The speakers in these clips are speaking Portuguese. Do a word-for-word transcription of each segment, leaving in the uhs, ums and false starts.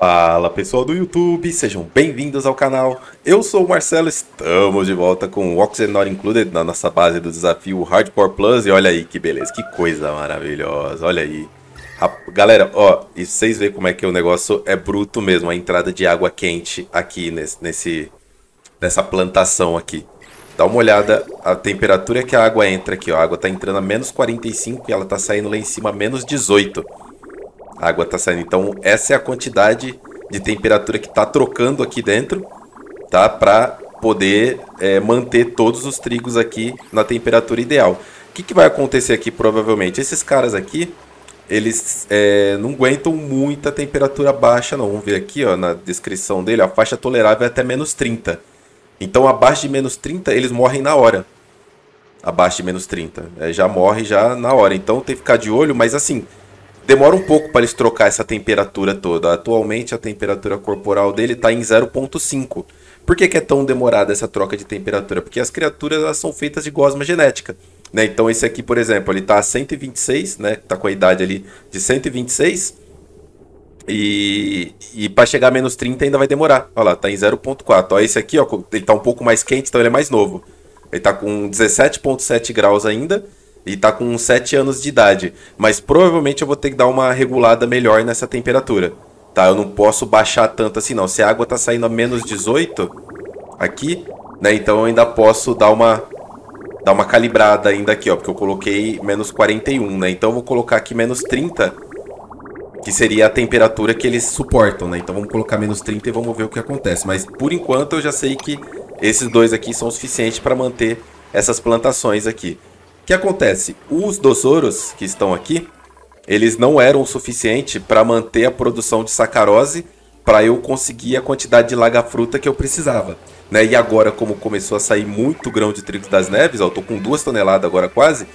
Fala pessoal do YouTube, sejam bem-vindos ao canal. Eu sou o Marcelo, estamos de volta com o Oxygen Not Included na nossa base do desafio Hardcore Plus. E olha aí que beleza, que coisa maravilhosa, olha aí. Galera, ó, e vocês veem como é que o negócio é bruto mesmo, a entrada de água quente aqui nesse, nesse, nessa plantação aqui. Dá uma olhada, a temperatura que a água entra aqui, ó, a água tá entrando a menos quarenta e cinco e ela tá saindo lá em cima a menos dezoito. A água tá saindo, então essa é a quantidade de temperatura que tá trocando aqui dentro, tá? Pra poder é, manter todos os trigos aqui na temperatura ideal. O que, que vai acontecer aqui provavelmente? Esses caras aqui, eles é, não aguentam muita temperatura baixa não. Vamos ver aqui, ó, na descrição dele, a faixa tolerável é até menos trinta. Então abaixo de menos trinta eles morrem na hora. Abaixo de menos trinta, é, já morre já na hora. Então tem que ficar de olho, mas assim... demora um pouco para eles trocar essa temperatura toda. Atualmente a temperatura corporal dele está em zero ponto cinco. Por que que é tão demorada essa troca de temperatura? Porque as criaturas elas são feitas de gosma genética, né? Então esse aqui, por exemplo, ele está a cento e vinte e seis, né? Tá com a idade ali de cento e vinte e seis. E, e para chegar a menos trinta ainda vai demorar. Olha lá, tá em zero ponto quatro. Ó, esse aqui, ó, ele tá um pouco mais quente, então ele é mais novo. Ele tá com dezessete ponto sete graus ainda. E tá com sete anos de idade. Mas provavelmente eu vou ter que dar uma regulada melhor nessa temperatura. Tá? Eu não posso baixar tanto assim não. Se a água tá saindo a menos dezoito aqui, né? Então eu ainda posso dar uma, dar uma calibrada ainda aqui, ó. Porque eu coloquei menos quarenta e um, né? Então eu vou colocar aqui menos trinta. Que seria a temperatura que eles suportam, né? Então vamos colocar menos trinta e vamos ver o que acontece. Mas por enquanto eu já sei que esses dois aqui são suficientes para manter essas plantações aqui. O que acontece? Os dossoros que estão aqui, eles não eram o suficiente para manter a produção de sacarose para eu conseguir a quantidade de laga-fruta que eu precisava, né? E agora, como começou a sair muito grão de trigo das neves, ó, eu tô com duas toneladas agora quase,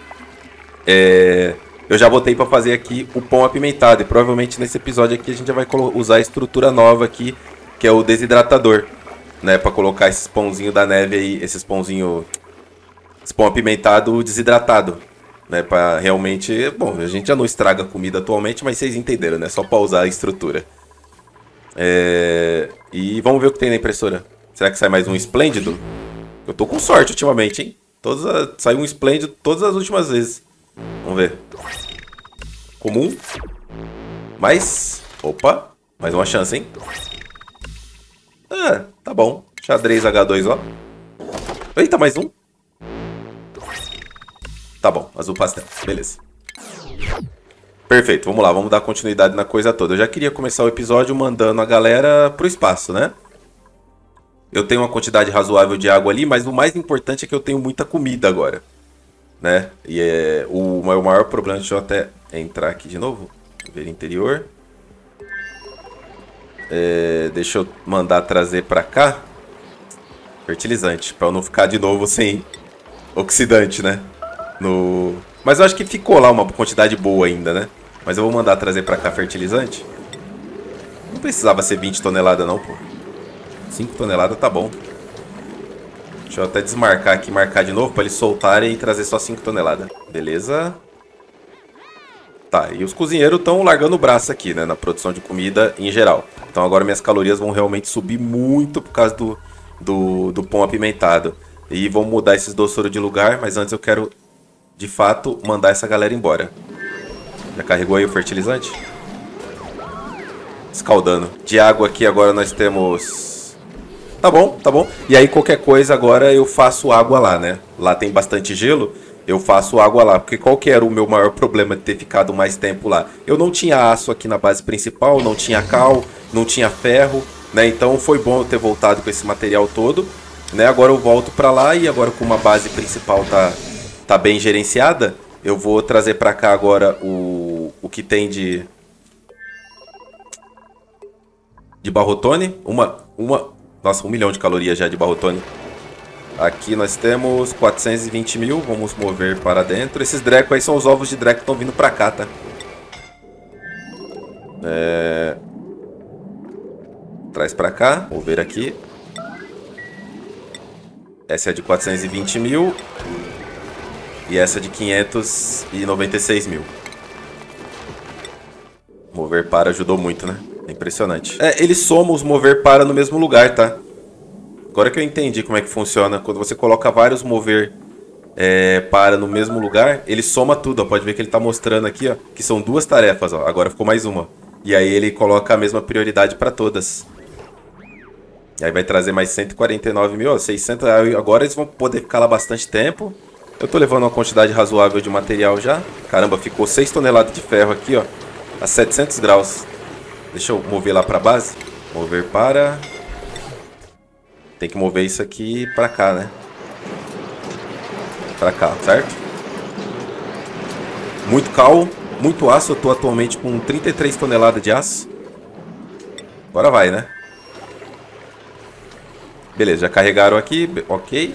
é... eu já botei para fazer aqui o pão apimentado. E provavelmente nesse episódio aqui a gente já vai usar a estrutura nova aqui, que é o desidratador, né? Para colocar esses pãozinhos da neve aí, esses pãozinhos... esse pão apimentado desidratado, né, para realmente... bom, a gente já não estraga comida atualmente, mas vocês entenderam, né? Só para usar a estrutura. É... E vamos ver o que tem na impressora. Será que sai mais um esplêndido? Eu tô com sorte ultimamente, hein? Todas a... Saiu um esplêndido todas as últimas vezes. Vamos ver. Comum. Mais. Opa. Mais uma chance, hein? Ah, tá bom. Xadrez H dois, ó. Eita, mais um. Tá bom, azul pastel, beleza. Perfeito, vamos lá, vamos dar continuidade na coisa toda. Eu já queria começar o episódio mandando a galera pro espaço, né? Eu tenho uma quantidade razoável de água ali, mas o mais importante é que eu tenho muita comida agora, né? E é o meu maior problema, deixa eu até entrar aqui de novo, ver interior. É, deixa eu mandar trazer pra cá fertilizante, pra eu não ficar de novo sem oxidante, né? No... Mas eu acho que ficou lá uma quantidade boa ainda, né? Mas eu vou mandar trazer pra cá fertilizante. Não precisava ser vinte toneladas não, pô. cinco toneladas tá bom. Deixa eu até desmarcar aqui, marcar de novo pra eles soltarem e trazer só cinco toneladas. Beleza. Tá, e os cozinheiros estão largando o braço aqui, né? Na produção de comida em geral. Então agora minhas calorias vão realmente subir muito por causa do, do, do pão apimentado. E vão mudar esses dossoros de lugar, mas antes eu quero... de fato, mandar essa galera embora. Já carregou aí o fertilizante? Escaldando. De água aqui agora nós temos... Tá bom, tá bom. E aí qualquer coisa agora eu faço água lá, né? Lá tem bastante gelo, eu faço água lá. Porque qual que era o meu maior problema de ter ficado mais tempo lá? Eu não tinha aço aqui na base principal, não tinha cal, não tinha ferro, né? Então foi bom eu ter voltado com esse material todo, né? Agora eu volto pra lá e agora como a base principal tá... tá bem gerenciada, eu vou trazer pra cá agora o, o que tem de de barrotone, uma, uma, nossa, um milhão de calorias já de barrotone. Aqui nós temos quatrocentos e vinte mil, vamos mover para dentro. Esses dreco aí são os ovos de dreco que estão vindo pra cá, tá? É... Traz pra cá, mover aqui. Essa é de quatrocentos e vinte mil. E essa de quinhentos e noventa e seis mil. Mover para ajudou muito, né? Impressionante. É, ele soma os mover para no mesmo lugar, tá? Agora que eu entendi como é que funciona. Quando você coloca vários mover é, para no mesmo lugar, ele soma tudo, ó. Pode ver que ele tá mostrando aqui, ó, que são duas tarefas, ó. Agora ficou mais uma. E aí ele coloca a mesma prioridade para todas. E aí vai trazer mais cento e quarenta e nove mil, ó, seiscentos. Agora eles vão poder ficar lá bastante tempo. Eu tô levando uma quantidade razoável de material já. Caramba, ficou seis toneladas de ferro aqui, ó, a setecentos graus. Deixa eu mover lá pra base. Mover para... Tem que mover isso aqui pra cá, né? Pra cá, certo? Muito cal, muito aço. Eu tô atualmente com trinta e três toneladas de aço. Agora vai, né? Beleza, já carregaram aqui. Ok.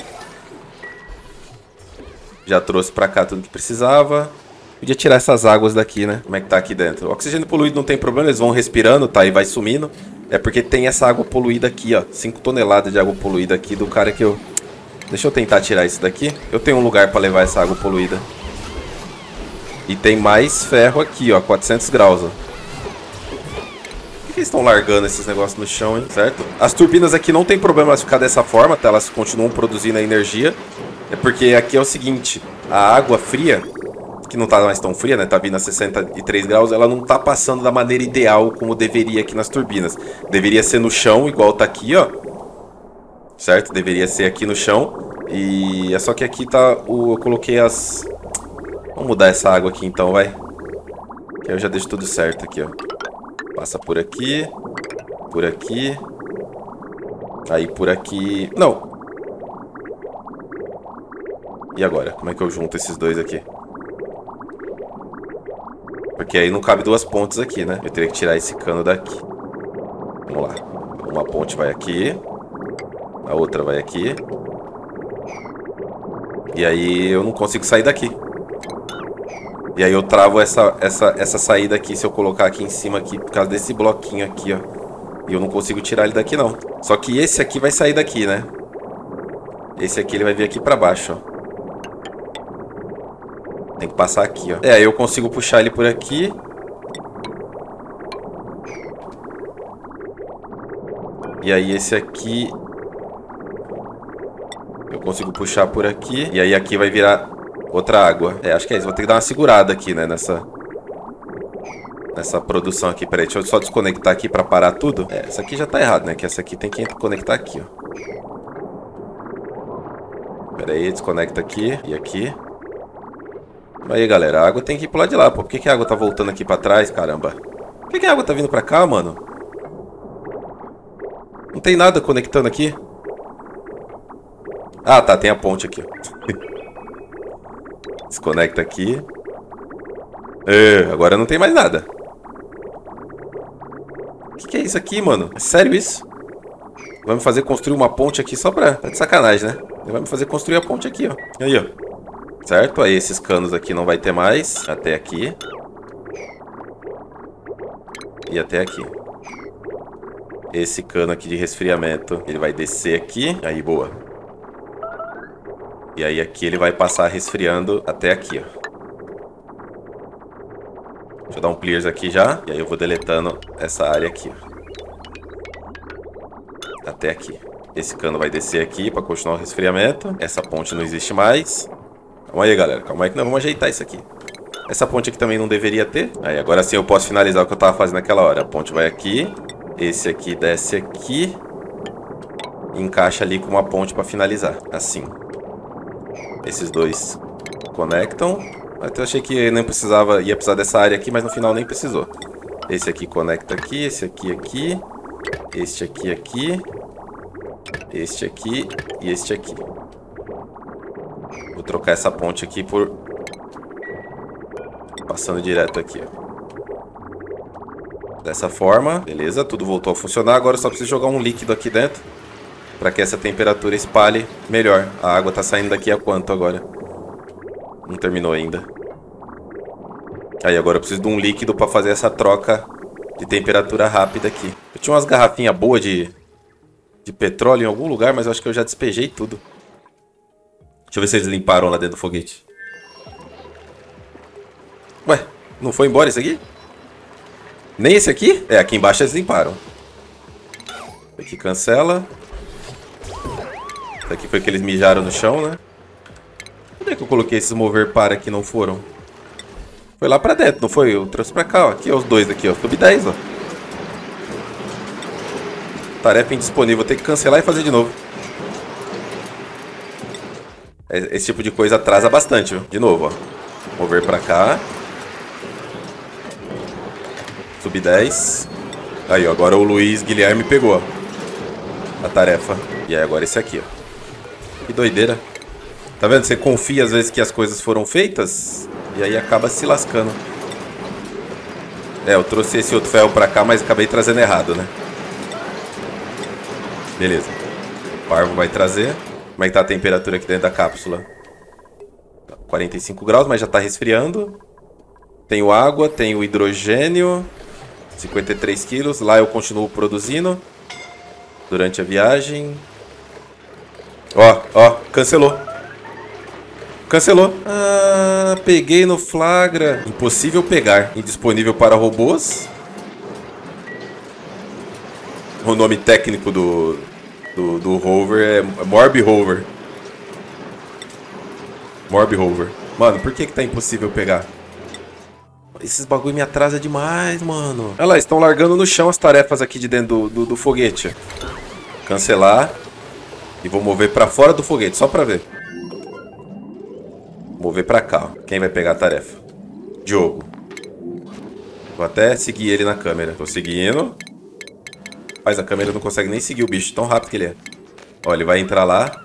Já trouxe pra cá tudo que precisava. Podia tirar essas águas daqui, né? Como é que tá aqui dentro? O oxigênio poluído não tem problema, eles vão respirando, tá? E vai sumindo. É porque tem essa água poluída aqui, ó. cinco toneladas de água poluída aqui do cara que eu... Deixa eu tentar tirar isso daqui. Eu tenho um lugar pra levar essa água poluída. E tem mais ferro aqui, ó. quatrocentos graus, ó. Por que eles estão largando esses negócios no chão, hein? Certo? As turbinas aqui não tem problema elas ficar dessa forma, tá? Elas continuam produzindo a energia. É porque aqui é o seguinte. A água fria... que não tá mais tão fria, né? Tá vindo a sessenta e três graus, ela não tá passando da maneira ideal como deveria aqui nas turbinas. Deveria ser no chão, igual tá aqui, ó. Certo? Deveria ser aqui no chão. E é só que aqui tá o... Eu coloquei as... Vamos mudar essa água aqui então, vai. Que aí eu já deixo tudo certo aqui, ó. Passa por aqui. Por aqui. Aí por aqui... Não. E agora? Como é que eu junto esses dois aqui? Porque aí não cabe duas pontes aqui, né? Eu teria que tirar esse cano daqui. Vamos lá. Uma ponte vai aqui. A outra vai aqui. E aí eu não consigo sair daqui. E aí eu travo essa, essa, essa saída aqui se eu colocar aqui em cima aqui, por causa desse bloquinho aqui, ó. E eu não consigo tirar ele daqui, não. Só que esse aqui vai sair daqui, né? Esse aqui ele vai vir aqui pra baixo, ó. Tem que passar aqui, ó. É, aí eu consigo puxar ele por aqui. E aí esse aqui... eu consigo puxar por aqui. E aí aqui vai virar outra água. É, acho que é isso. Vou ter que dar uma segurada aqui, né? Nessa... Nessa produção aqui. Peraí, deixa eu só desconectar aqui pra parar tudo. É, essa aqui já tá errado, né? Que essa aqui tem que conectar aqui, ó. Peraí, desconecta aqui. E aqui. Aí, galera, a água tem que ir pro lado de lá, pô. Por que, que a água tá voltando aqui pra trás, caramba? Por que, que a água tá vindo pra cá, mano? Não tem nada conectando aqui. Ah, tá, tem a ponte aqui, ó. Desconecta aqui. É, agora não tem mais nada. O que, que é isso aqui, mano? É sério isso? Vai me fazer construir uma ponte aqui só pra... Tá de sacanagem, né? Vai me fazer construir a ponte aqui, ó. Aí, ó. Certo? Aí esses canos aqui não vai ter mais. Até aqui. E até aqui. Esse cano aqui de resfriamento, ele vai descer aqui. Aí, boa. E aí aqui ele vai passar resfriando até aqui, ó. Deixa eu dar um clears aqui já. E aí eu vou deletando essa área aqui, ó. Até aqui. Esse cano vai descer aqui para continuar o resfriamento. Essa ponte não existe mais. Calma aí, galera. Calma aí que nós vamos ajeitar isso aqui. Essa ponte aqui também não deveria ter. Aí, agora sim eu posso finalizar o que eu tava fazendo naquela hora. A ponte vai aqui. Esse aqui desce aqui. E encaixa ali com uma ponte para finalizar. Assim. Esses dois conectam. Até eu achei que nem precisava, ia precisar dessa área aqui, mas no final nem precisou. Esse aqui conecta aqui. Esse aqui aqui. Este aqui aqui. Este aqui e este aqui. Vou trocar essa ponte aqui por... passando direto aqui, ó. Dessa forma, beleza, tudo voltou a funcionar. Agora eu só preciso jogar um líquido aqui dentro para que essa temperatura espalhe melhor. A água tá saindo daqui a quanto agora? Não terminou ainda. Aí agora eu preciso de um líquido para fazer essa troca de temperatura rápida aqui. Eu tinha umas garrafinhas boas de... de petróleo em algum lugar, mas eu acho que eu já despejei tudo. Deixa eu ver se eles limparam lá dentro do foguete. Ué, não foi embora isso aqui? Nem esse aqui? É, aqui embaixo eles limparam. Aqui cancela. Esse aqui foi que eles mijaram no chão, né? Onde é que eu coloquei esses mover para que não foram? Foi lá pra dentro, não foi? Eu trouxe pra cá, ó. Aqui, ó, os dois aqui, ó. Sub dez, ó. Tarefa indisponível. Vou ter que cancelar e fazer de novo. Esse tipo de coisa atrasa bastante, viu? De novo, ó. Mover pra cá. Sub dez. Aí, ó. Agora o Luiz Guilherme pegou, ó, a tarefa. E aí, agora esse aqui, ó. Que doideira. Tá vendo? Você confia às vezes que as coisas foram feitas e aí acaba se lascando. É, eu trouxe esse outro ferro pra cá, mas acabei trazendo errado, né? Beleza. O Parvo vai trazer. Como é que tá a temperatura aqui dentro da cápsula? quarenta e cinco graus, mas já tá resfriando. Tenho água, tenho hidrogênio. cinquenta e três quilos. Lá eu continuo produzindo durante a viagem. Ó, ó, cancelou. Cancelou. Ah, peguei no flagra. Impossível pegar. Indisponível para robôs. O nome técnico do, do, do rover é Morb Rover. Morb Rover. Mano, por que que tá impossível pegar? Esses bagulho me atrasa demais, mano. Olha lá, estão largando no chão as tarefas aqui de dentro do, do, do foguete. Cancelar. E vou mover pra fora do foguete, só pra ver. Mover pra cá, ó. Quem vai pegar a tarefa? Diogo. Vou até seguir ele na câmera. Tô seguindo. Mas a câmera não consegue nem seguir o bicho, tão rápido que ele é. Ó, ele vai entrar lá.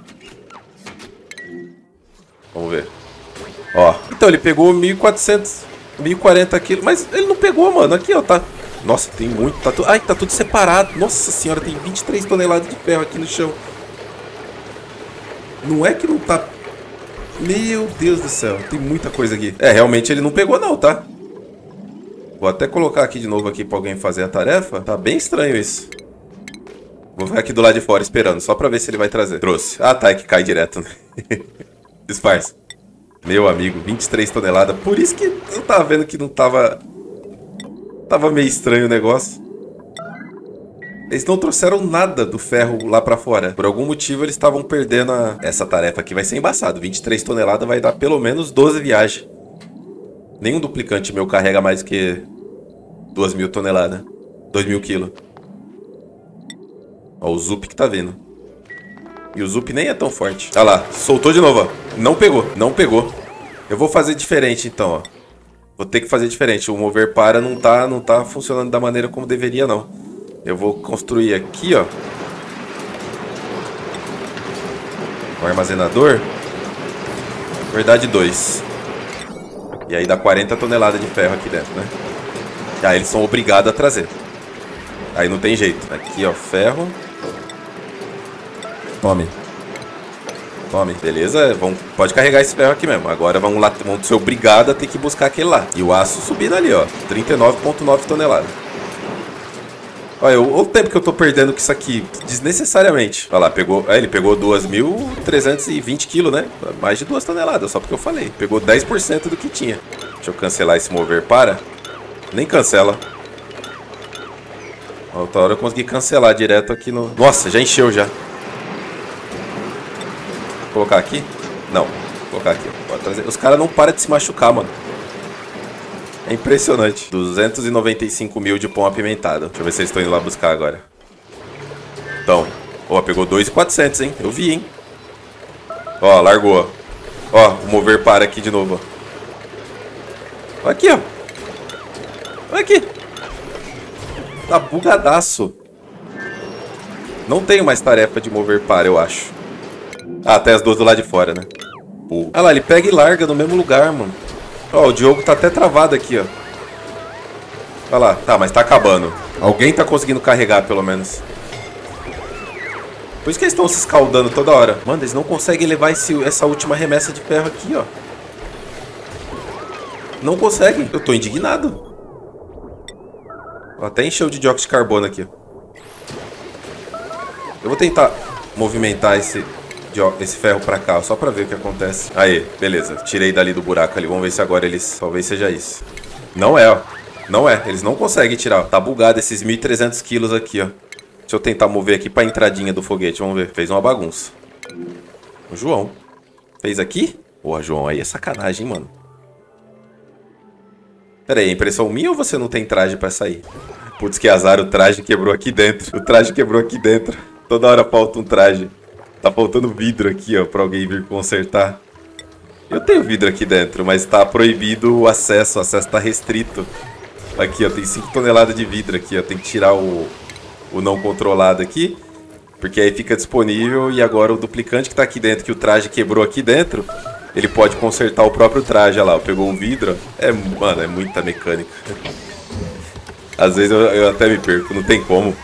Vamos ver. Ó. Então, ele pegou mil e quatrocentos, mil e quarenta quilos. Mas ele não pegou, mano. Aqui, ó, tá... Nossa, tem muito. Tá tu... Ai, tá tudo separado. Nossa senhora, tem vinte e três toneladas de ferro aqui no chão. Não é que não tá... Meu Deus do céu, tem muita coisa aqui. É, realmente ele não pegou não, tá? Vou até colocar aqui de novo aqui pra alguém fazer a tarefa. Tá bem estranho isso. Vou ficar aqui do lado de fora esperando, só pra ver se ele vai trazer. Trouxe. Ah, tá, é que cai direto, né? Disfarce. Meu amigo, vinte e três toneladas. Por isso que eu tava vendo que não tava... Tava meio estranho o negócio. Eles não trouxeram nada do ferro lá pra fora. Por algum motivo eles estavam perdendo a... Essa tarefa aqui vai ser embaçado. vinte e três toneladas vai dar pelo menos doze viagens. Nenhum duplicante meu carrega mais que duas mil toneladas. dois mil quilos. Ó, o Zup que tá vindo. E o Zup nem é tão forte. Olha lá, soltou de novo, ó. Não pegou, não pegou. Eu vou fazer diferente então, ó. Vou ter que fazer diferente. O mover para não tá, não tá funcionando da maneira como deveria, não. Eu vou construir aqui, ó, um armazenador. Na verdade, dois. E aí dá quarenta toneladas de ferro aqui dentro, né? E aí eles são obrigados a trazer. Aí não tem jeito. Aqui, ó, ferro. Tome. Tome. Beleza, vão, pode carregar esse ferro aqui mesmo. Agora vão, lá, vão ser obrigados a ter que buscar aquele lá. E o aço subindo ali, ó, trinta e nove vírgula nove toneladas. Olha, o, o tempo que eu tô perdendo com isso aqui, desnecessariamente. Olha lá, pegou, é, ele pegou dois mil trezentos e vinte quilos, né? Mais de duas toneladas, só porque eu falei. Pegou dez por cento do que tinha. Deixa eu cancelar esse mover para. Nem cancela. Outra hora eu consegui cancelar direto aqui no... Nossa, já encheu já. Vou colocar aqui? Não, vou colocar aqui. Pode trazer. Os caras não param de se machucar, mano. É impressionante. duzentos e noventa e cinco mil de pão apimentado. Deixa eu ver se eles estão indo lá buscar agora. Então. Ó, pegou dois mil e quatrocentos, hein? Eu vi, hein? Ó, largou. Ó, o mover para aqui de novo, ó. Aqui, ó. Olha aqui. Tá bugadaço. Não tenho mais tarefa de mover para, eu acho. Ah, até as duas do lado de fora, né? Pô. Olha lá, ele pega e larga no mesmo lugar, mano. Ó, o Diogo tá até travado aqui, ó. Olha lá. Tá, mas tá acabando. Alguém tá conseguindo carregar, pelo menos. Por isso que eles estão se escaldando toda hora. Mano, eles não conseguem levar esse, essa última remessa de ferro aqui, ó. Não conseguem. Eu tô indignado. Ó, até encheu de dióxido de carbono aqui. Eu vou tentar movimentar esse... esse ferro pra cá, só pra ver o que acontece. Aí, beleza. Tirei dali do buraco ali. Vamos ver se agora eles... Talvez seja isso. Não é, ó. Não é, eles não conseguem tirar. Tá bugado esses mil e trezentos quilos aqui, ó. Deixa eu tentar mover aqui pra entradinha do foguete, vamos ver. Fez uma bagunça. O João. Fez aqui? Porra, João, aí é sacanagem, hein, mano. Pera aí, é impressão minha ou você não tem traje pra sair? Putz, que azar, o traje quebrou aqui dentro. O traje quebrou aqui dentro. Toda hora falta um traje. Tá faltando vidro aqui, ó, pra alguém vir consertar. Eu tenho vidro aqui dentro, mas tá proibido o acesso. O acesso tá restrito. Aqui, ó, tem cinco toneladas de vidro aqui, ó. Tem que tirar o, o não controlado aqui. Porque aí fica disponível e agora o duplicante que tá aqui dentro, que o traje quebrou aqui dentro, ele pode consertar o próprio traje, olha lá, pegou o vidro. É, mano, é muita mecânica. Às vezes eu, eu até me perco, não tem como.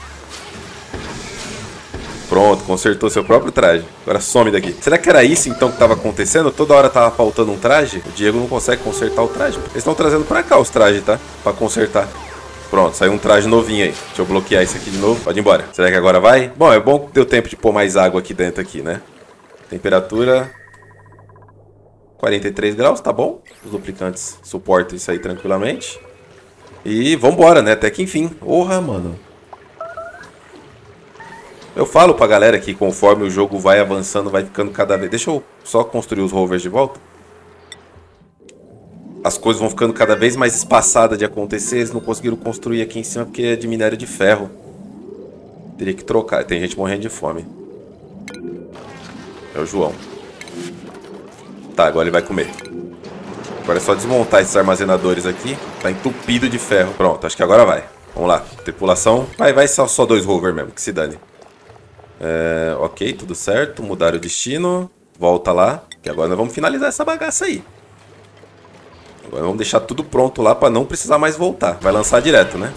Pronto, consertou seu próprio traje. Agora some daqui. Será que era isso então que tava acontecendo? Toda hora tava faltando um traje? O Diego não consegue consertar o traje. Eles estão trazendo pra cá os trajes, tá? Pra consertar. Pronto, saiu um traje novinho aí. Deixa eu bloquear isso aqui de novo. Pode ir embora. Será que agora vai? Bom, é bom que deu tempo de pôr mais água aqui dentro aqui, né? Temperatura quarenta e três graus, tá bom? Os duplicantes suportam isso aí tranquilamente. E vambora, né? Até que enfim. Porra, mano. Eu falo pra galera que conforme o jogo vai avançando, vai ficando cada vez... Deixa eu só construir os rovers de volta. As coisas vão ficando cada vez mais espaçadas de acontecer. Eles não conseguiram construir aqui em cima porque é de minério de ferro. Teria que trocar. Tem gente morrendo de fome. É o João. Tá, agora ele vai comer. Agora é só desmontar esses armazenadores aqui. Tá entupido de ferro. Pronto, acho que agora vai. Vamos lá. Tripulação. Vai, vai só, só dois rovers mesmo, que se dane. É, ok, tudo certo. Mudar o destino. Volta lá. Que agora nós vamos finalizar essa bagaça aí. Agora vamos deixar tudo pronto lá pra não precisar mais voltar. Vai lançar direto, né?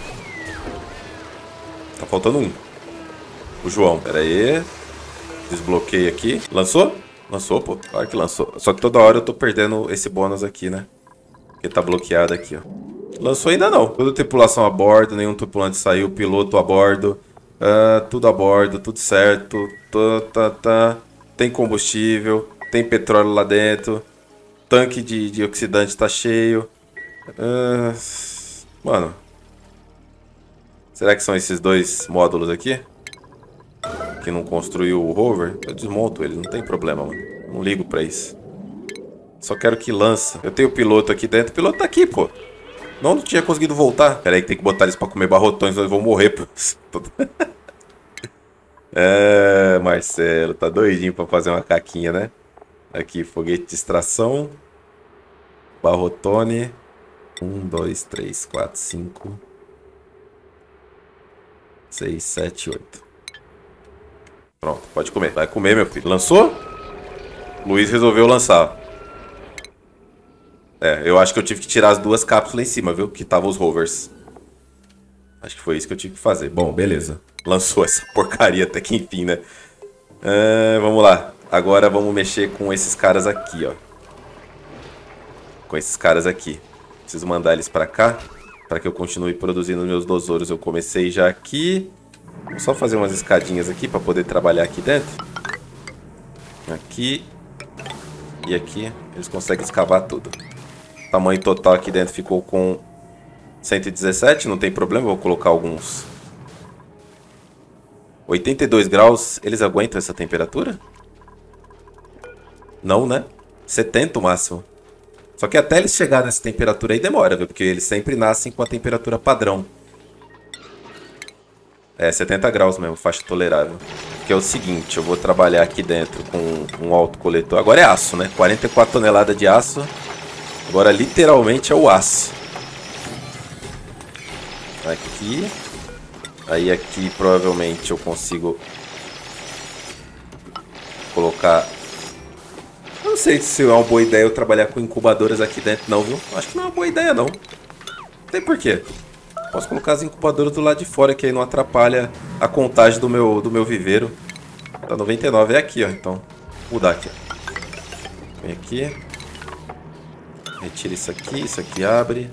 Tá faltando um. O João. Pera aí. Desbloqueia aqui. Lançou? Lançou, pô. Claro que lançou. Só que toda hora eu tô perdendo esse bônus aqui, né? Porque tá bloqueado aqui, ó. Lançou ainda não. Toda tripulação a bordo. Nenhum tripulante saiu. Piloto a bordo. Uh, tudo a bordo. Tudo certo. Tá, tá, tá. Tem combustível. Tem petróleo lá dentro. Tanque de, de oxidante tá cheio. Uh, mano. Será que são esses dois módulos aqui? Que não construiu o rover? Eu desmonto ele, não tem problema, mano. Não ligo pra isso. Só quero que lança. Eu tenho o piloto aqui dentro. O piloto tá aqui, pô. Não, não tinha conseguido voltar. Pera aí que tem que botar eles pra comer barrotões, senão eles vão morrer, pô. É, Marcelo, tá doidinho pra fazer uma caquinha, né? Aqui, foguete de extração. Barrotone. Um, dois, três, quatro, cinco. Seis, sete, oito. Pronto, pode comer. Vai comer, meu filho. Lançou? Luiz resolveu lançar. É, eu acho que eu tive que tirar as duas cápsulas em cima, viu? Que estavam os rovers. Acho que foi isso que eu tive que fazer. Bom, beleza. Lançou essa porcaria até que enfim, né? É, vamos lá. Agora vamos mexer com esses caras aqui, ó. Com esses caras aqui. Preciso mandar eles pra cá. Pra que eu continue produzindo meus dosouros. Eu comecei já aqui. Vou só fazer umas escadinhas aqui pra poder trabalhar aqui dentro. Aqui. E aqui. Eles conseguem escavar tudo. O tamanho total aqui dentro ficou com cento e dezessete. Não tem problema. Vou colocar alguns... oitenta e dois graus. Eles aguentam essa temperatura? Não, né? setenta o máximo. Só que até eles chegarem nessa temperatura aí demora, viu? Porque eles sempre nascem com a temperatura padrão. É, setenta graus mesmo, faixa tolerável. Que é o seguinte, eu vou trabalhar aqui dentro com um autocoletor. Agora é aço, né? quarenta e quatro toneladas de aço. Agora literalmente é o aço. Aqui. Aí aqui provavelmente eu consigo colocar... Eu não sei se é uma boa ideia eu trabalhar com incubadoras aqui dentro não, viu? Acho que não é uma boa ideia não. Não tem porquê. Posso colocar as incubadoras do lado de fora, que aí não atrapalha a contagem do meu, do meu viveiro. Tá noventa e nove, é aqui, ó. Então, vou mudar aqui. Vem aqui. Retira isso aqui, isso aqui abre.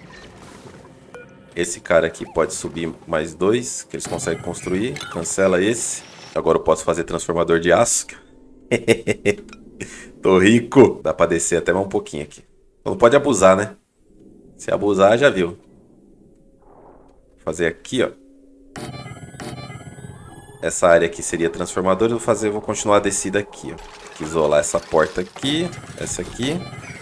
Esse cara aqui pode subir mais dois, que eles conseguem construir. Cancela esse. Agora eu posso fazer transformador de aço. Tô rico. Dá pra descer até mais um pouquinho aqui. Não pode abusar, né? Se abusar, já viu. fazer aqui, ó. Essa área aqui seria transformador. Eu vou fazer, eu vou continuar a descida aqui, ó. Aqui, isolar essa porta aqui, essa aqui.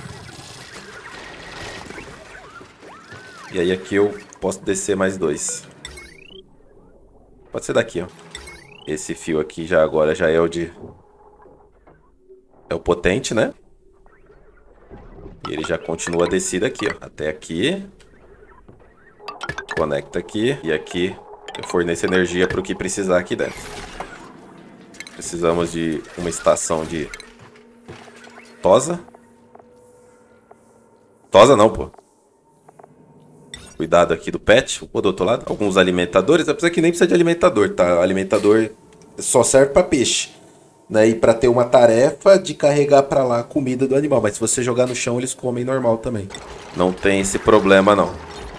E aí aqui eu posso descer mais dois. Pode ser daqui, ó. Esse fio aqui já agora já é o de... É o potente, né? E ele já continua a descida aqui, ó. Até aqui. Conecta aqui. E aqui eu forneço energia para o que precisar aqui dentro. Precisamos de uma estação de... Tosa. Tosa não, pô. Cuidado aqui do pet. Ou do outro lado. Alguns alimentadores. Apesar que nem precisa de alimentador, tá? Alimentador só serve para peixe. Né? E para ter uma tarefa de carregar para lá a comida do animal. Mas se você jogar no chão, eles comem normal também. Não tem esse problema, não.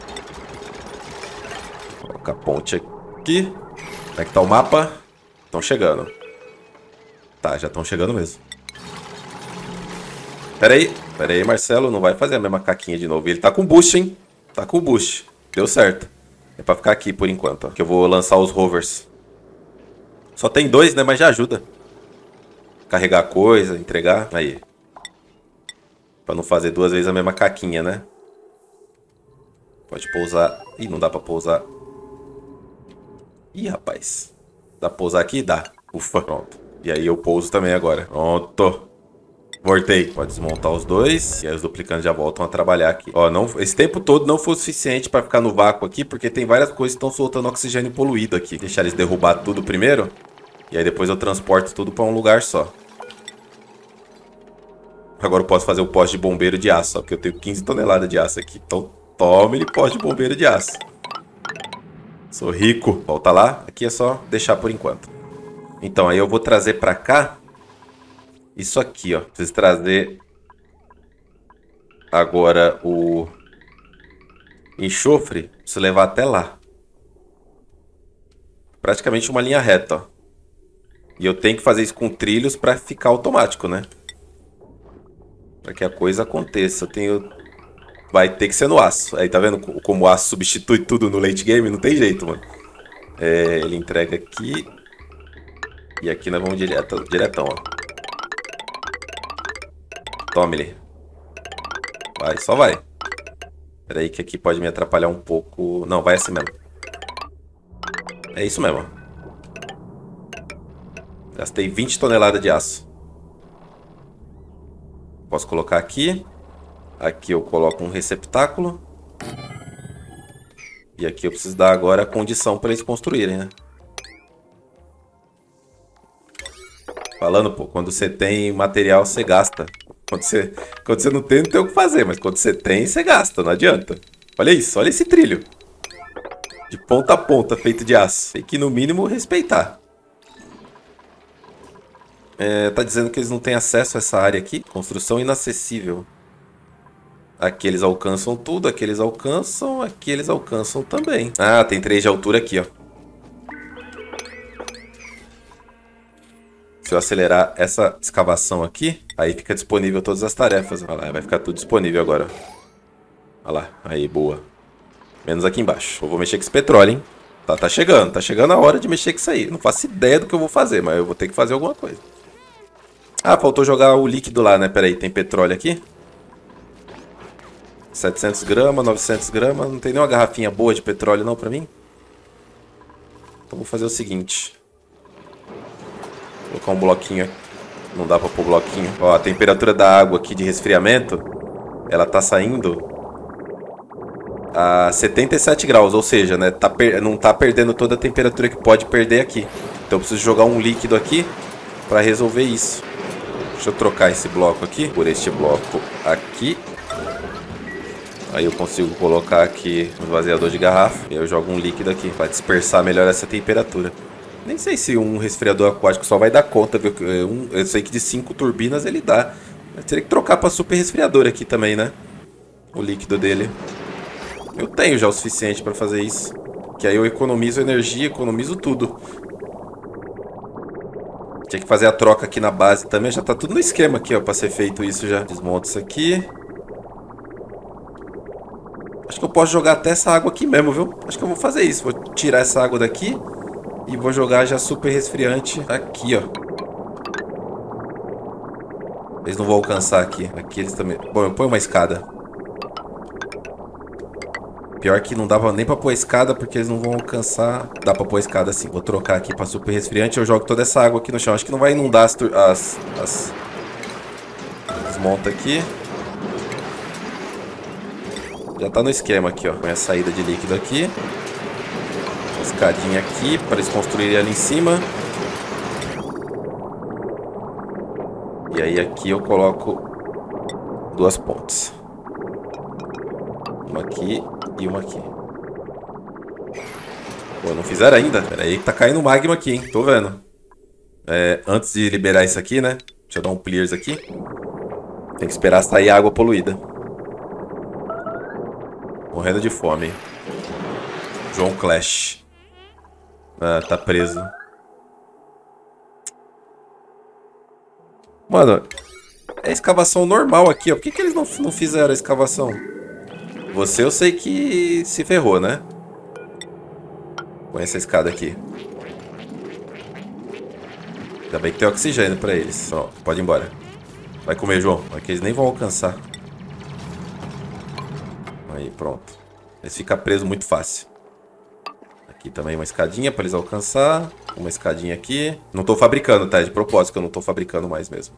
Coloca a ponte aqui. Como é que tá o mapa? Estão chegando. Tá, já estão chegando mesmo. Pera aí. Pera aí, Marcelo. Não vai fazer a mesma caquinha de novo. Ele tá com boost, hein? Tá com boost. Deu certo. É pra ficar aqui por enquanto, ó. Que eu vou lançar os rovers. Só tem dois, né? Mas já ajuda. Carregar coisa, entregar. Aí. Pra não fazer duas vezes a mesma caquinha, né? Pode pousar. Ih, não dá pra pousar. Ih, rapaz. Dá pra pousar aqui? Dá. Ufa. Pronto. E aí eu pouso também agora. Pronto. Voltei. Pode desmontar os dois. E aí os duplicantes já voltam a trabalhar aqui. Ó, não, esse tempo todo não foi o suficiente pra ficar no vácuo aqui, porque tem várias coisas que estão soltando oxigênio poluído aqui. Deixar eles derrubar tudo primeiro. E aí depois eu transporto tudo pra um lugar só. Agora eu posso fazer o poste de bombeiro de aço, ó, porque eu tenho quinze toneladas de aço aqui. Então tome-lhe poste de bombeiro de aço. Sou rico. Volta lá. Aqui é só deixar por enquanto. Então aí eu vou trazer pra cá. Isso aqui, ó. Preciso trazer agora o enxofre. Preciso levar até lá. Praticamente uma linha reta, ó. E eu tenho que fazer isso com trilhos pra ficar automático, né? Pra que a coisa aconteça. Eu tenho... Vai ter que ser no aço. Aí tá vendo como o aço substitui tudo no late game? Não tem jeito, mano. É, ele entrega aqui. E aqui nós vamos direto, diretão, ó. Tome-lhe. Vai, só vai. Pera aí que aqui pode me atrapalhar um pouco. Não, vai assim mesmo. É isso mesmo, ó. Gastei vinte toneladas de aço. Posso colocar aqui. Aqui eu coloco um receptáculo. E aqui eu preciso dar agora a condição para eles construírem, né? Falando, pô, quando você tem material, você gasta. Quando você, quando você não tem, não tem o que fazer. Mas quando você tem, você gasta, não adianta. Olha isso, olha esse trilho. De ponta a ponta, feito de aço. Tem que, no mínimo, respeitar. É, tá dizendo que eles não têm acesso a essa área aqui. Construção inacessível. Aqui eles alcançam tudo, aqui eles alcançam, aqui eles alcançam também. Ah, tem três de altura aqui, ó. Se eu acelerar essa escavação aqui, aí fica disponível todas as tarefas. Olha lá, vai ficar tudo disponível agora. Olha lá, aí, boa. Menos aqui embaixo. Eu vou mexer com esse petróleo, hein. Tá, tá chegando, tá chegando a hora de mexer com isso aí. Não faço ideia do que eu vou fazer, mas eu vou ter que fazer alguma coisa. Ah, faltou jogar o líquido lá, né? Pera aí, tem petróleo aqui? setecentos gramas, novecentos gramas. Não tem nenhuma garrafinha boa de petróleo não pra mim? Então vou fazer o seguinte. Vou colocar um bloquinho aqui. Não dá pra pôr bloquinho. Ó, a temperatura da água aqui de resfriamento, ela tá saindo a setenta e sete graus. Ou seja, né, tá per... não tá perdendo toda a temperatura que pode perder aqui. Então eu preciso jogar um líquido aqui pra resolver isso. Deixa eu trocar esse bloco aqui por este bloco aqui. Aí eu consigo colocar aqui um esvaziador de garrafa. E eu jogo um líquido aqui para dispersar melhor essa temperatura. Nem sei se um resfriador aquático só vai dar conta, viu? Eu sei que de cinco turbinas ele dá. Mas teria que trocar para super resfriador aqui também, né? O líquido dele. Eu tenho já o suficiente para fazer isso. Que aí eu economizo energia, economizo tudo. Tinha que fazer a troca aqui na base também. Já tá tudo no esquema aqui, ó, para ser feito isso já. Desmonto isso aqui. Acho que eu posso jogar até essa água aqui mesmo, viu? Acho que eu vou fazer isso. Vou tirar essa água daqui e vou jogar já super resfriante aqui, ó. Eles não vão alcançar aqui. Aqui eles também... Bom, eu ponho uma escada. Pior que não dava nem pra pôr a escada, porque eles não vão alcançar. Dá pra pôr a escada sim. Vou trocar aqui pra super resfriante. Eu jogo toda essa água aqui no chão. Acho que não vai inundar as... as, as... Desmonta aqui. Já tá no esquema aqui, ó. Põe a saída de líquido aqui. Uma escadinha aqui para eles construírem ali em cima. E aí aqui eu coloco duas pontes. Uma aqui e uma aqui. Pô, não fizeram ainda? Pera aí que tá caindo magma aqui, hein? Tô vendo. É, antes de liberar isso aqui, né? Deixa eu dar um clears aqui. Tem que esperar sair água poluída. Morrendo de fome. João Clash. Ah, tá preso. Mano, é escavação normal aqui, ó. Por que, que eles não, não fizeram a escavação? Você eu sei que se ferrou, né? Põe essa escada aqui. Ainda bem que tem oxigênio pra eles. Pronto, pode ir embora. Vai comer, João. Aqui eles nem vão alcançar. Aí, pronto. Eles ficam presos muito fácil. Aqui também uma escadinha pra eles alcançar. Uma escadinha aqui. Não tô fabricando, tá? É de propósito que eu não tô fabricando mais mesmo.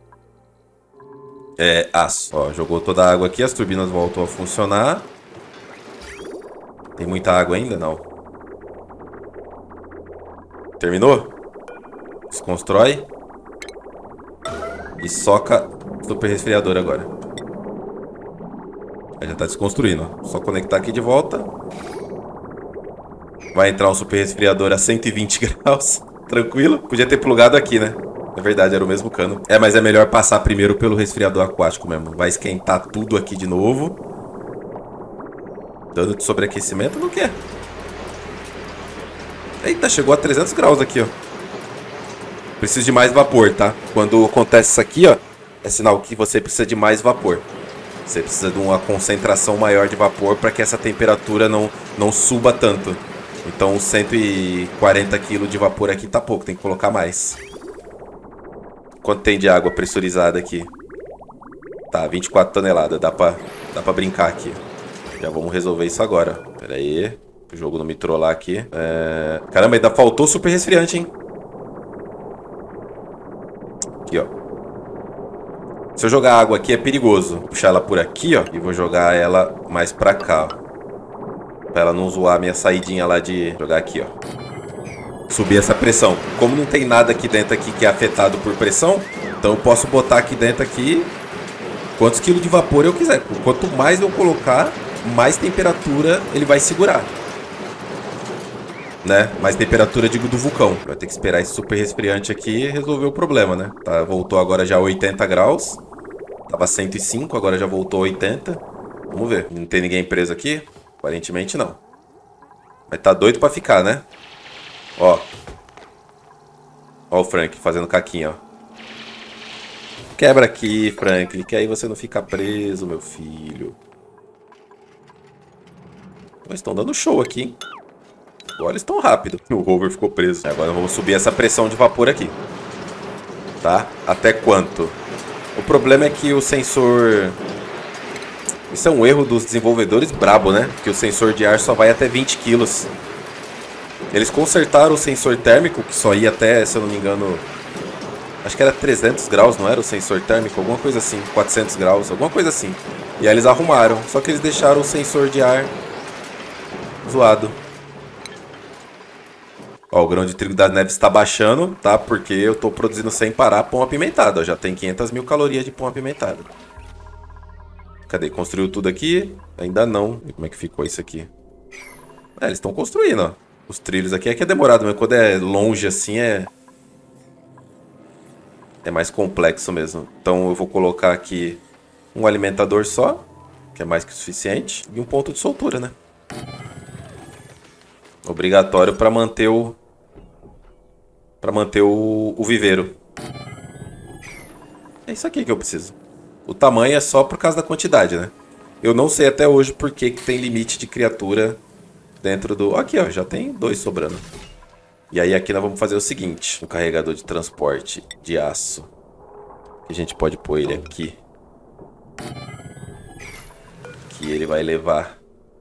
É, aço. Ó, jogou toda a água aqui. As turbinas voltam a funcionar. Tem muita água ainda? Não. Terminou? Desconstrói. E soca super resfriador agora. Aí já tá desconstruindo, ó. Só conectar aqui de volta. Vai entrar um super resfriador a cento e vinte graus. Tranquilo. Podia ter plugado aqui, né? É verdade, era o mesmo cano. É, mas é melhor passar primeiro pelo resfriador aquático mesmo. Vai esquentar tudo aqui de novo. Dano de sobreaquecimento no quê? Eita, chegou a trezentos graus aqui, ó. Preciso de mais vapor, tá? Quando acontece isso aqui, ó, é sinal que você precisa de mais vapor. Você precisa de uma concentração maior de vapor para que essa temperatura não, não suba tanto. Então cento e quarenta quilos de vapor aqui tá pouco, tem que colocar mais. Quanto tem de água pressurizada aqui? Tá, vinte e quatro toneladas, dá pra, dá pra brincar aqui. Já vamos resolver isso agora. Pera aí, o jogo não me trollar aqui. É... Caramba, ainda faltou super resfriante, hein? Aqui, ó. Se eu jogar água aqui é perigoso. Vou puxar ela por aqui, ó. E vou jogar ela mais pra cá, ó. Pra ela não zoar a minha saidinha lá de... Jogar aqui, ó. Subir essa pressão. Como não tem nada aqui dentro aqui que é afetado por pressão, então eu posso botar aqui dentro aqui quantos quilos de vapor eu quiser. Quanto mais eu colocar, mais temperatura ele vai segurar. Né? Mais temperatura, digo, do vulcão. Vai ter que esperar esse super resfriante aqui e resolver o problema, né? Tá, voltou agora já a oitenta graus. Tava cento e cinco, agora já voltou a oitenta. Vamos ver. Não tem ninguém preso aqui? Aparentemente não. Mas tá doido pra ficar, né? Ó. Ó o Frank fazendo caquinha, ó. Quebra aqui, Frank, que aí você não fica preso, meu filho. Eles estão dando show aqui, hein? Agora eles estão rápido. O rover ficou preso. Agora vamos subir essa pressão de vapor aqui. Tá? Até quanto? O problema é que o sensor... Isso é um erro dos desenvolvedores brabo, né? Que o sensor de ar só vai até vinte quilos. Eles consertaram o sensor térmico, que só ia até, se eu não me engano... Acho que era trezentos graus, não era o sensor térmico? Alguma coisa assim. quatrocentos graus, alguma coisa assim. E aí eles arrumaram. Só que eles deixaram o sensor de ar zoado. Ó, o grão de trigo das neves está baixando, tá? Porque eu tô produzindo sem parar pão apimentado. Ó, já tem quinhentas mil calorias de pão apimentado. Cadê? Construiu tudo aqui? Ainda não. E como é que ficou isso aqui? É, eles estão construindo, ó. Os trilhos aqui é que é demorado, mas quando é longe assim é... É mais complexo mesmo. Então eu vou colocar aqui um alimentador só, que é mais que o suficiente. E um ponto de soltura, né? Obrigatório para manter o... Para manter o, o viveiro. É isso aqui que eu preciso. O tamanho é só por causa da quantidade, né? Eu não sei até hoje por que que tem limite de criatura dentro do... Aqui, ó, já tem dois sobrando. E aí aqui nós vamos fazer o seguinte. Um carregador de transporte de aço. A gente pode pôr ele aqui. Que ele vai levar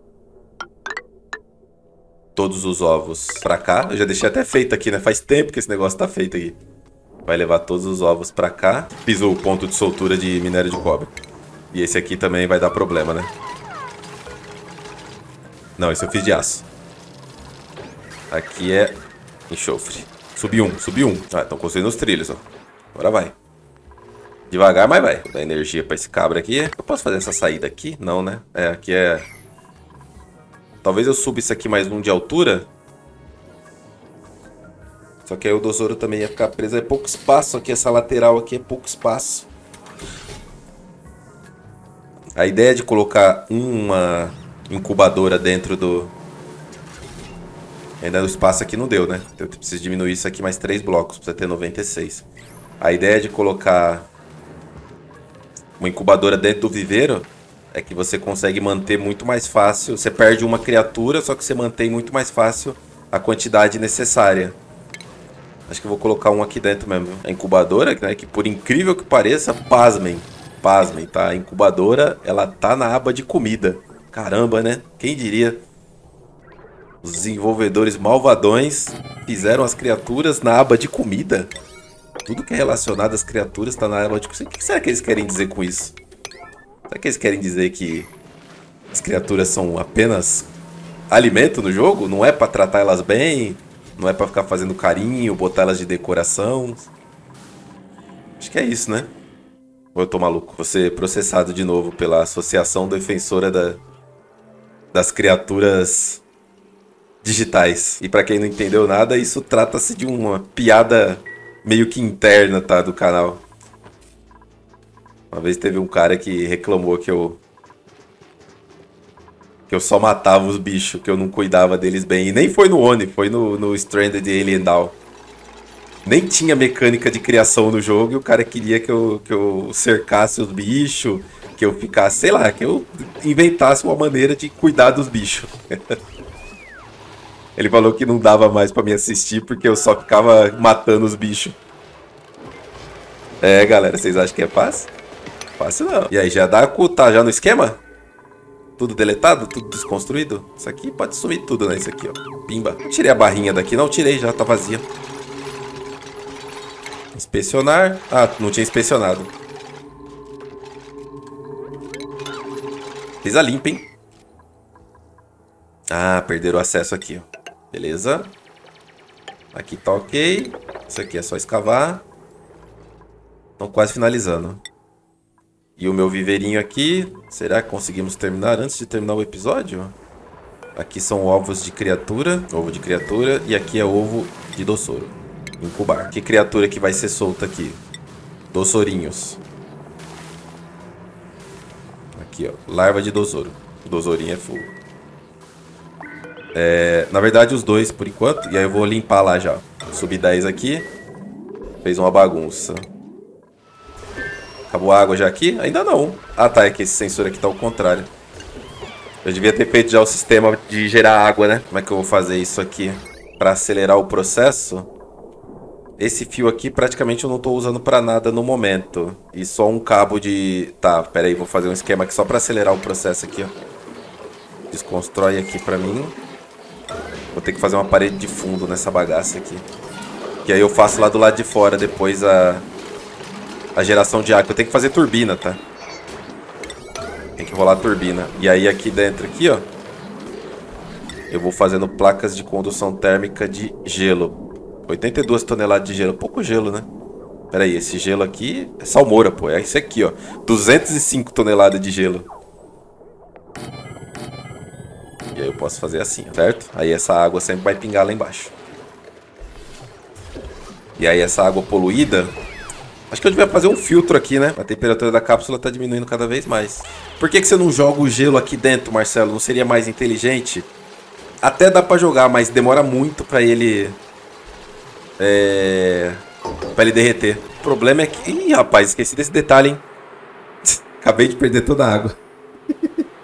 todos os ovos pra cá. Eu já deixei até feito aqui, né? Faz tempo que esse negócio tá feito aqui. Vai levar todos os ovos pra cá. Pisou o ponto de soltura de minério de cobre. E esse aqui também vai dar problema, né? Não, esse eu fiz de aço. Aqui é enxofre. Subi um, subi um. Ah, estão construindo os trilhos, ó. Agora vai. Devagar, mas vai. Vou dar energia pra esse cabra aqui. Eu posso fazer essa saída aqui? Não, né? É, aqui é... Talvez eu suba isso aqui mais um de altura. Só que aí o Dosouro também ia ficar preso. É pouco espaço aqui, essa lateral aqui é pouco espaço. A ideia de colocar uma incubadora dentro do... Ainda o espaço aqui não deu, né? Eu preciso diminuir isso aqui mais três blocos pra ter noventa e seis. A ideia de colocar uma incubadora dentro do viveiro é que você consegue manter muito mais fácil. Você perde uma criatura, só que você mantém muito mais fácil a quantidade necessária. Acho que eu vou colocar um aqui dentro mesmo. A incubadora, né, que por incrível que pareça, pasmem. Pasmem, tá? A incubadora, ela tá na aba de comida. Caramba, né? Quem diria? Os desenvolvedores malvadões fizeram as criaturas na aba de comida. Tudo que é relacionado às criaturas tá na aba de comida. O que será que eles querem dizer com isso? Será que eles querem dizer que as criaturas são apenas alimento no jogo? Não é pra tratar elas bem? Não é pra ficar fazendo carinho, botar elas de decoração? Acho que é isso, né? Ou eu tô maluco? Vou ser processado de novo pela Associação Defensora da, das Criaturas Digitais. E pra quem não entendeu nada, isso trata-se de uma piada meio que interna, tá? Do canal. Uma vez teve um cara que reclamou que eu... Que eu só matava os bichos, que eu não cuidava deles bem. E nem foi no Oni, foi no, no Stranded Alien Dawn. Nem tinha mecânica de criação no jogo e o cara queria que eu, que eu cercasse os bichos, que eu ficasse, sei lá, que eu inventasse uma maneira de cuidar dos bichos. Ele falou que não dava mais pra me assistir porque eu só ficava matando os bichos. É, galera, vocês acham que é fácil? Fácil não. E aí, já dá, tá já no esquema? Tudo deletado? Tudo desconstruído? Isso aqui pode sumir tudo, né? Isso aqui, ó. Pimba. Não tirei a barrinha daqui, não tirei, já tá vazia. Inspecionar. Ah, não tinha inspecionado. Fiz a limpa, hein? Ah, perderam o acesso aqui, ó. Beleza. Aqui tá ok. Isso aqui é só escavar. Estão quase finalizando. E o meu viveirinho aqui. Será que conseguimos terminar antes de terminar o episódio? Aqui são ovos de criatura. Ovo de criatura. E aqui é ovo de Dosouro. Incubar. Que criatura que vai ser solta aqui? Dosourinhos. Aqui, ó. Larva de Dosouro. O Dosourinho é full. É, na verdade, os dois por enquanto. E aí eu vou limpar lá já. Subi dez aqui. Fez uma bagunça. Acabou a água já aqui? Ainda não. Ah, tá. É que esse sensor aqui tá ao contrário. Eu devia ter feito já o sistema de gerar água, né? Como é que eu vou fazer isso aqui? Pra acelerar o processo. Esse fio aqui praticamente eu não tô usando pra nada no momento. E só um cabo de... Tá, pera aí. Vou fazer um esquema aqui só pra acelerar o processo aqui, ó. Desconstrói aqui pra mim. Vou ter que fazer uma parede de fundo nessa bagaça aqui. E aí eu faço lá do lado de fora depois a... A geração de água. Eu tenho que fazer turbina, tá? Tem que rolar a turbina. E aí aqui dentro, aqui, ó. Eu vou fazendo placas de condução térmica de gelo. oitenta e duas toneladas de gelo. Pouco gelo, né? Pera aí, esse gelo aqui é salmoura, pô. É esse aqui, ó. duzentas e cinco toneladas de gelo. E aí eu posso fazer assim, ó, certo? Aí essa água sempre vai pingar lá embaixo. E aí essa água poluída... Acho que eu devia fazer um filtro aqui, né? A temperatura da cápsula tá diminuindo cada vez mais. Por que que você não joga o gelo aqui dentro, Marcelo? Não seria mais inteligente? Até dá pra jogar, mas demora muito pra ele... É... Pra ele derreter. O problema é que... Ih, rapaz, esqueci desse detalhe, hein? Acabei de perder toda a água.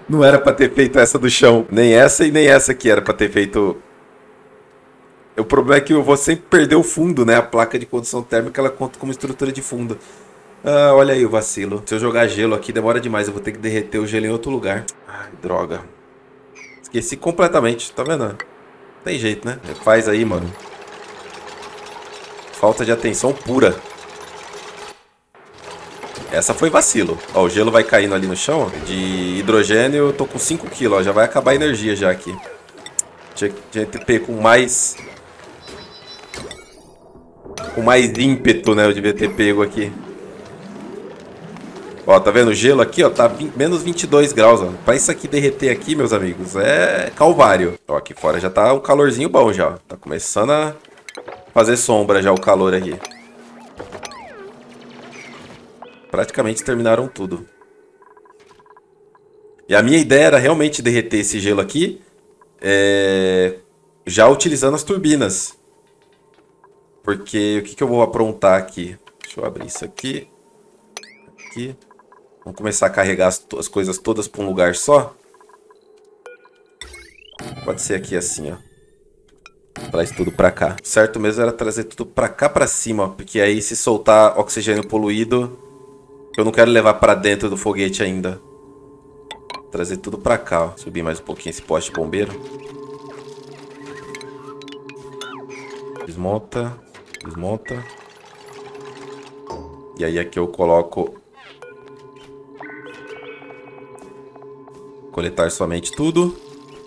Não era pra ter feito essa do chão. Nem essa e nem essa aqui era pra ter feito... O problema é que eu vou sempre perder o fundo, né? A placa de condução térmica, ela conta como estrutura de fundo. Ah, olha aí o vacilo. Se eu jogar gelo aqui, demora demais. Eu vou ter que derreter o gelo em outro lugar. Ai, droga. Esqueci completamente. Tá vendo? Tem jeito, né? Faz aí, mano. Falta de atenção pura. Essa foi vacilo. Ó, o gelo vai caindo ali no chão. Ó. De hidrogênio eu tô com cinco quilos. Ó. Já vai acabar a energia já aqui. Tinha, tinha que ter com mais... Com mais ímpeto, né? Eu devia ter pego aqui. Ó, tá vendo? O gelo aqui, ó, tá vinte, menos vinte e dois graus, ó. Pra isso aqui derreter aqui, meus amigos, é calvário. Ó, aqui fora já tá um calorzinho bom já, ó. Tá começando a fazer sombra já o calor aqui. Praticamente terminaram tudo. E a minha ideia era realmente derreter esse gelo aqui, é... já utilizando as turbinas. Porque o que, que eu vou aprontar aqui? Deixa eu abrir isso aqui. Aqui. Vamos começar a carregar as, as coisas todas para um lugar só. Pode ser aqui assim, ó. Traz tudo para cá. Certo mesmo era trazer tudo para cá para cima, ó. Porque aí se soltar oxigênio poluído, eu não quero levar para dentro do foguete ainda. Trazer tudo para cá, ó. Subir mais um pouquinho esse poste bombeiro. Desmonta. Desmonta. E aí aqui eu coloco... Coletar somente tudo.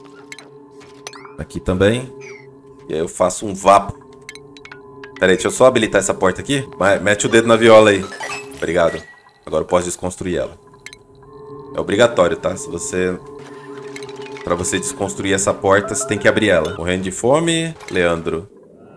Aqui também. E aí eu faço um vapo. Pera aí, deixa eu só habilitar essa porta aqui. Mete o dedo na viola aí. Obrigado. Agora eu posso desconstruir ela. É obrigatório, tá? Se você... Pra você desconstruir essa porta, você tem que abrir ela. Morrendo de fome, Leandro.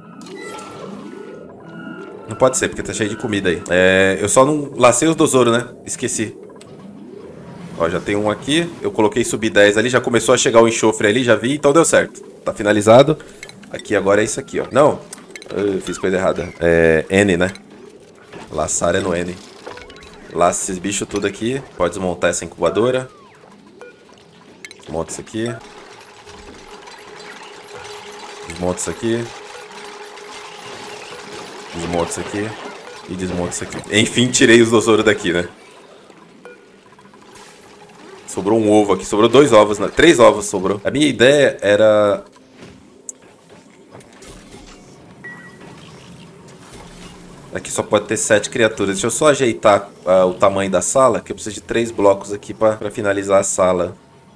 Não pode ser, porque tá cheio de comida aí. É, eu só não lacei os dosouros, né? Esqueci. Ó, já tem um aqui. Eu coloquei sub dez ali. Já começou a chegar o enxofre ali, já vi. Então deu certo. Tá finalizado. Aqui agora é isso aqui, ó. Não. Eu fiz coisa errada. É N, né? Laçar é no N. Laça esses bichos tudo aqui. Pode desmontar essa incubadora. Desmonta isso aqui. Desmonta isso aqui. Desmonta isso aqui. E desmonta isso aqui. Enfim, tirei os dosouros daqui, né? Sobrou um ovo aqui. Sobrou dois ovos, né? Três ovos sobrou. A minha ideia era... Aqui só pode ter sete criaturas. Deixa eu só ajeitar uh, o tamanho da sala, que eu preciso de três blocos aqui pra, pra finalizar a sala.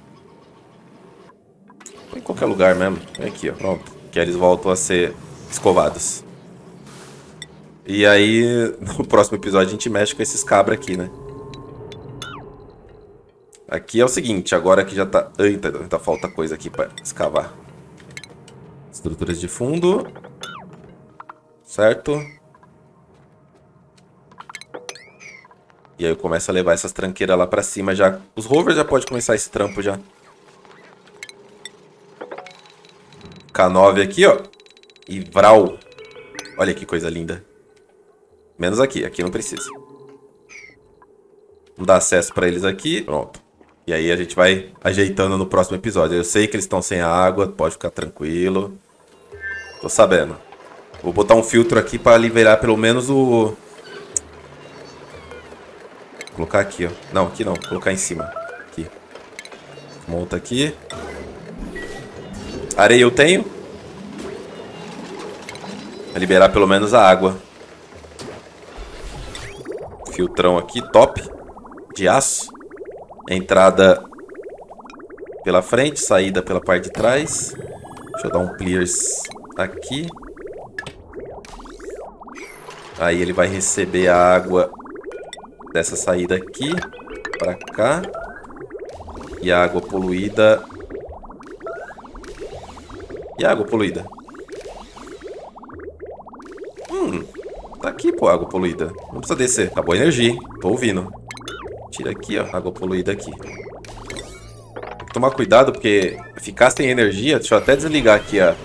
Põe em qualquer lugar mesmo. Põe aqui, ó. Pronto. Que eles voltam a ser escovados. E aí, no próximo episódio, a gente mexe com esses cabras aqui, né? Aqui é o seguinte, agora que já tá... Eita, ainda falta coisa aqui pra escavar. Estruturas de fundo. Certo? E aí eu começo a levar essas tranqueiras lá pra cima já. Os rovers já podem começar esse trampo já. K nove aqui, ó. E Vral. Olha que coisa linda. Menos aqui, aqui não precisa. Vamos dar acesso pra eles aqui. Pronto. E aí a gente vai ajeitando no próximo episódio. Eu sei que eles estão sem água, pode ficar tranquilo. Tô sabendo. Vou botar um filtro aqui pra liberar pelo menos o... Vou colocar aqui, ó. Não, aqui não. Vou colocar em cima. Aqui. Monta aqui. Areia eu tenho. Vai liberar pelo menos a água. Filtrão aqui, top. De aço. Entrada pela frente, saída pela parte de trás. Deixa eu dar um clears aqui. Aí ele vai receber a água dessa saída aqui pra cá. E a água poluída. E a água poluída? Hum, tá aqui, pô, água poluída. Não precisa descer. Acabou a energia, hein? Tô ouvindo. Tira aqui, ó, água poluída aqui. Tem que tomar cuidado, porque ficar sem energia... Deixa eu até desligar aqui, ó,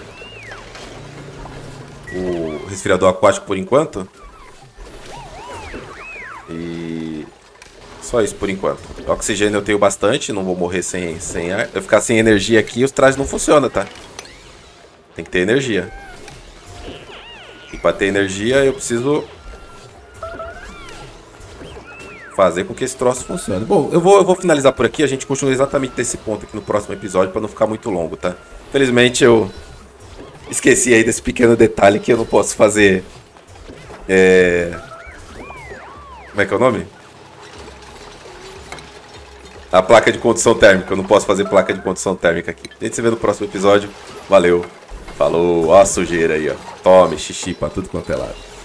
o resfriador aquático por enquanto. E Só isso por enquanto. Oxigênio eu tenho bastante, não vou morrer sem, sem ar. Eu ficar sem energia aqui, os trajes não funcionam, tá? Tem que ter energia. E pra ter energia, eu preciso fazer com que esse troço funcione. Bom, eu vou, eu vou finalizar por aqui. A gente continua exatamente desse ponto aqui no próximo episódio pra não ficar muito longo, tá? Infelizmente, eu esqueci aí desse pequeno detalhe que eu não posso fazer... É... Como é que é o nome? A placa de condução térmica. Eu não posso fazer placa de condução térmica aqui. A gente se vê no próximo episódio. Valeu. Falou. Ó a sujeira aí, ó. Tome xixi pra tudo quanto é lado.